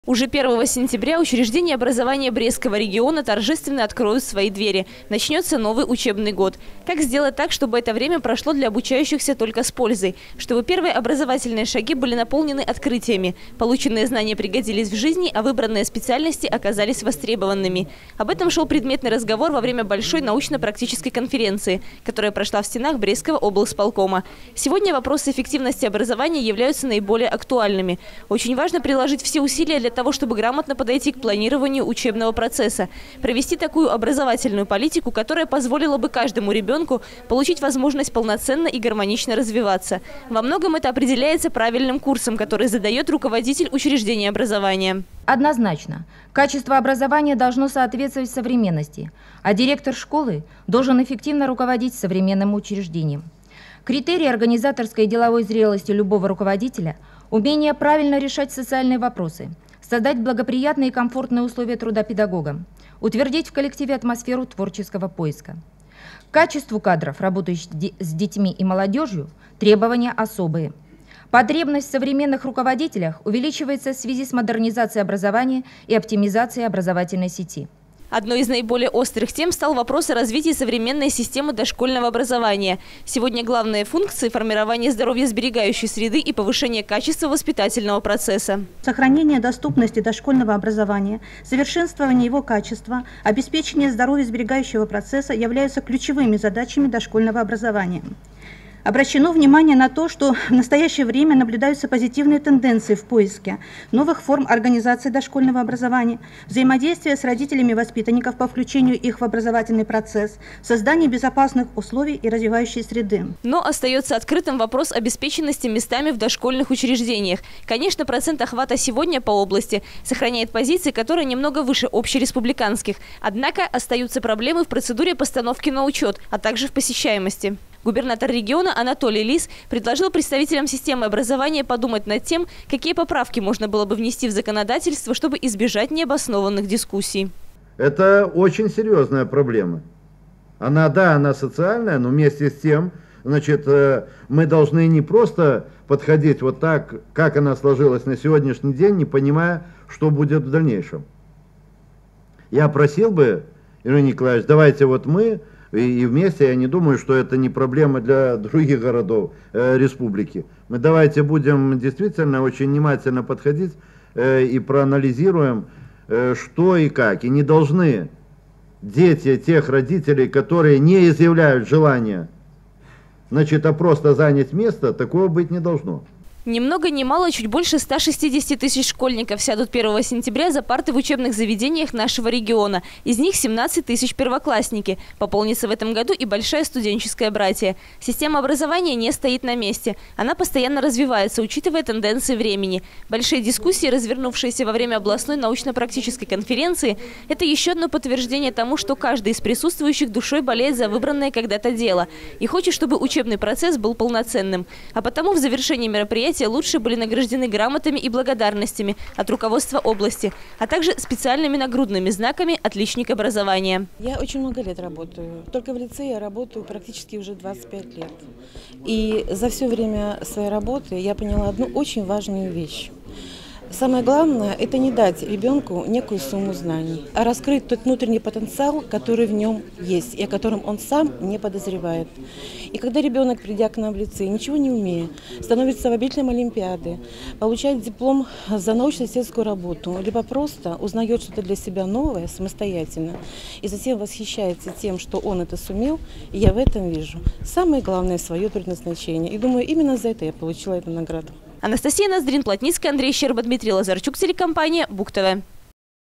Уже 1 сентября учреждения образования Брестского региона торжественно откроют свои двери. Начнется новый учебный год. Как сделать так, чтобы это время прошло для обучающихся только с пользой? Чтобы первые образовательные шаги были наполнены открытиями. Полученные знания пригодились в жизни, а выбранные специальности оказались востребованными. Об этом шел предметный разговор во время большой научно-практической конференции, которая прошла в стенах Брестского облсполкома. Сегодня вопросы эффективности образования являются наиболее актуальными. Очень важно приложить все усилия для того, чтобы грамотно подойти к планированию учебного процесса, провести такую образовательную политику, которая позволила бы каждому ребенку получить возможность полноценно и гармонично развиваться. Во многом это определяется правильным курсом, который задает руководитель учреждения образования. Однозначно, качество образования должно соответствовать современности, а директор школы должен эффективно руководить современным учреждением. Критерии организаторской и деловой зрелости любого руководителя – умение правильно решать социальные вопросы, создать благоприятные и комфортные условия труда педагогам, утвердить в коллективе атмосферу творческого поиска. К качеству кадров, работающих с детьми и молодежью, требования особые. Потребность в современных руководителях увеличивается в связи с модернизацией образования и оптимизацией образовательной сети. Одной из наиболее острых тем стал вопрос о развитии современной системы дошкольного образования. Сегодня главные функции – формирование здоровьесберегающей среды и повышение качества воспитательного процесса. Сохранение доступности дошкольного образования, совершенствование его качества, обеспечение здоровьесберегающего процесса являются ключевыми задачами дошкольного образования. Обращено внимание на то, что в настоящее время наблюдаются позитивные тенденции в поиске новых форм организации дошкольного образования, взаимодействия с родителями воспитанников по включению их в образовательный процесс, создание безопасных условий и развивающей среды. Но остается открытым вопрос обеспеченности местами в дошкольных учреждениях. Конечно, процент охвата сегодня по области сохраняет позиции, которые немного выше общереспубликанских. Однако остаются проблемы в процедуре постановки на учет, а также в посещаемости. Губернатор региона Анатолий Лис предложил представителям системы образования подумать над тем, какие поправки можно было бы внести в законодательство, чтобы избежать необоснованных дискуссий. Это очень серьезная проблема. Она социальная, но вместе с тем, значит, мы должны не просто подходить вот так, как она сложилась на сегодняшний день, не понимая, что будет в дальнейшем. Я просил бы, Иван Николаевич, давайте вот мы и вместе, я не думаю, что это не проблема для других городов республики. Мы давайте будем действительно очень внимательно подходить и проанализируем, что и как. И не должны дети тех родителей, которые не изъявляют желания, значит, а просто занять место, такого быть не должно. Ни много ни мало, чуть больше 160 тысяч школьников сядут 1 сентября за парты в учебных заведениях нашего региона. Из них 17 тысяч первоклассники. Пополнится в этом году и большая студенческая братья. Система образования не стоит на месте. Она постоянно развивается, учитывая тенденции времени. Большие дискуссии, развернувшиеся во время областной научно-практической конференции, это еще одно подтверждение тому, что каждый из присутствующих душой болеет за выбранное когда-то дело и хочет, чтобы учебный процесс был полноценным. А потому в завершении мероприятия лучше были награждены грамотами и благодарностями от руководства области, а также специальными нагрудными знаками «Отличник образования». Я очень много лет работаю. Только в лицее я работаю практически уже 25 лет. И за все время своей работы я поняла одну очень важную вещь. Самое главное – это не дать ребенку некую сумму знаний, а раскрыть тот внутренний потенциал, который в нем есть, и о котором он сам не подозревает. И когда ребенок, придя к нам в лицей, ничего не умея, становится победителем олимпиады, получает диплом за научно-исследовательскую работу, либо просто узнает что-то для себя новое самостоятельно, и затем восхищается тем, что он это сумел, и я в этом вижу самое главное свое предназначение. И думаю, именно за это я получила эту награду. Анастасия Ноздрин, Плотницкая, Андрей Щерба, Дмитрий Лазарчук, телекомпания БУК ТВ.